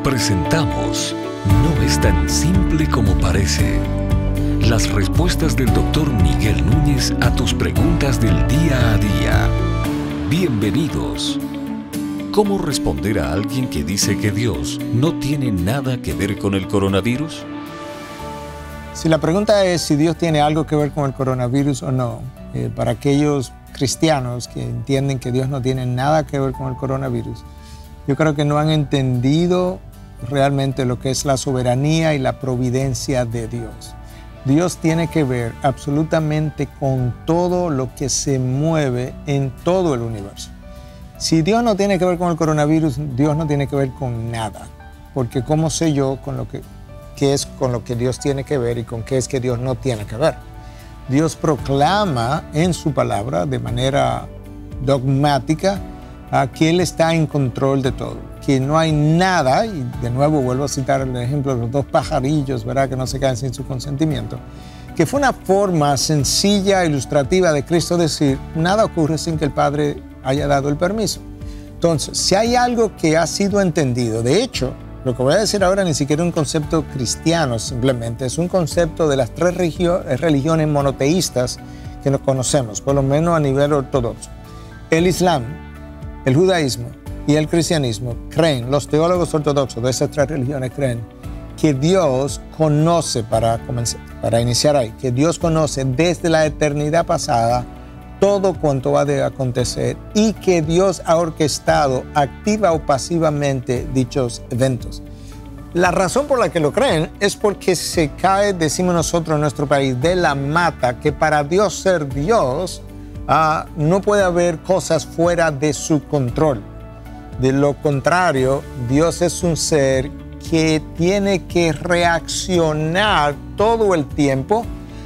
Presentamos No es tan simple como parece. Las respuestas del Dr. Miguel Núñez a tus preguntas del día a día. Bienvenidos. ¿Cómo responder a alguien que dice que Dios no tiene nada que ver con el coronavirus? Si la pregunta es si Dios tiene algo que ver con el coronavirus o no, para aquellos cristianos que entienden que Dios no tiene nada que ver con el coronavirus, yo creo que no han entendido realmente lo que es la soberanía y la providencia de Dios. Dios tiene que ver absolutamente con todo lo que se mueve en todo el universo. Si Dios no tiene que ver con el coronavirus, Dios no tiene que ver con nada. Porque ¿cómo sé yo con lo que qué es con lo que Dios tiene que ver y con qué es que Dios no tiene que ver? Dios proclama en su palabra de manera dogmática que Él está en control de todo, que no hay nada, y de nuevo vuelvo a citar el ejemplo de los dos pajarillos, ¿verdad?, que no se caen sin su consentimiento, que fue una forma sencilla, ilustrativa de Cristo decir, nada ocurre sin que el Padre haya dado el permiso. Entonces, si hay algo que ha sido entendido, de hecho, lo que voy a decir ahora ni siquiera es un concepto cristiano, simplemente es un concepto de las tres religiones monoteístas que nos conocemos, por lo menos a nivel ortodoxo. El Islam, el judaísmo y el cristianismo creen, los teólogos ortodoxos de esas tres religiones creen que Dios conoce, para iniciar ahí, que Dios conoce desde la eternidad pasada todo cuanto va a acontecer y que Dios ha orquestado activa o pasivamente dichos eventos. La razón por la que lo creen es porque se cae, decimos nosotros en nuestro país, de la mata que para Dios ser Dios no puede haber cosas fuera de su control. De lo contrario, Dios es un ser que tiene que reaccionar todo el tiempo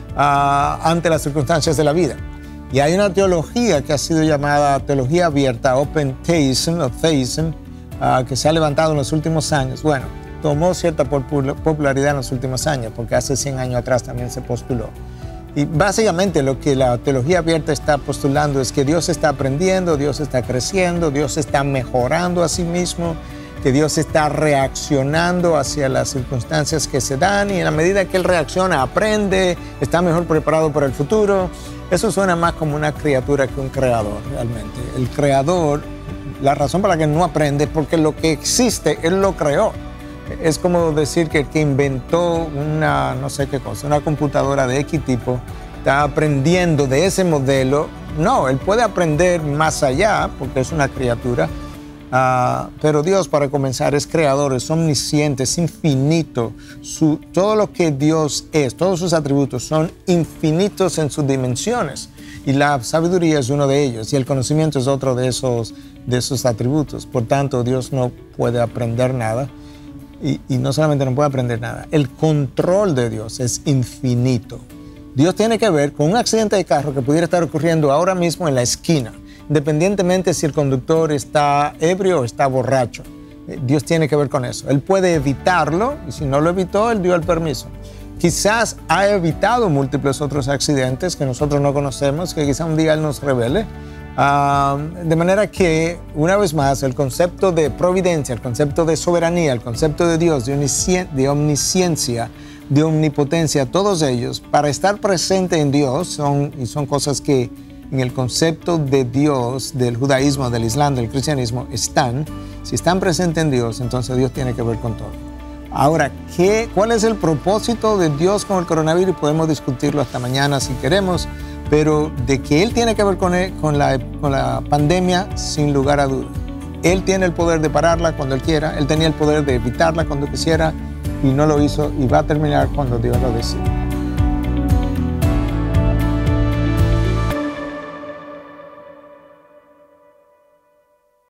ante las circunstancias de la vida. Y hay una teología que ha sido llamada teología abierta, Open Theism, o Theism, que se ha levantado en los últimos años. Bueno, tomó cierta popularidad en los últimos años, porque hace 100 años atrás también se postuló. Y básicamente lo que la teología abierta está postulando es que Dios está aprendiendo, Dios está creciendo, Dios está mejorando a sí mismo, que Dios está reaccionando hacia las circunstancias que se dan y en la medida que Él reacciona, aprende, está mejor preparado para el futuro. Eso suena más como una criatura que un creador realmente. El creador, la razón por la que no aprende es porque lo que existe, Él lo creó. Es como decir que el que inventó una, no sé qué cosa, una computadora de X tipo, está aprendiendo de ese modelo. No, él puede aprender más allá porque es una criatura. Pero Dios, para comenzar, es creador, es omnisciente, es infinito. Todo lo que Dios es, todos sus atributos son infinitos en sus dimensiones. Y la sabiduría es uno de ellos y el conocimiento es otro de esos atributos. Por tanto, Dios no puede aprender nada. Y no solamente no puede aprender nada, el control de Dios es infinito. Dios tiene que ver con un accidente de carro que pudiera estar ocurriendo ahora mismo en la esquina, independientemente si el conductor está ebrio o está borracho. Dios tiene que ver con eso. Él puede evitarlo y si no lo evitó, Él dio el permiso. Quizás ha evitado múltiples otros accidentes que nosotros no conocemos, que quizá un día Él nos revele. De manera que, una vez más, el concepto de providencia, el concepto de soberanía, el concepto de Dios, de omnisciencia, de omnipotencia, todos ellos, para estar presente en Dios, son cosas que en el concepto de Dios, del judaísmo, del islam, del cristianismo, si están presentes en Dios, entonces Dios tiene que ver con todo. Ahora, ¿cuál es el propósito de Dios con el coronavirus? Podemos discutirlo hasta mañana si queremos, pero de que Él tiene que ver con la pandemia, sin lugar a dudas. Él tiene el poder de pararla cuando Él quiera, Él tenía el poder de evitarla cuando quisiera y no lo hizo y va a terminar cuando Dios lo decida.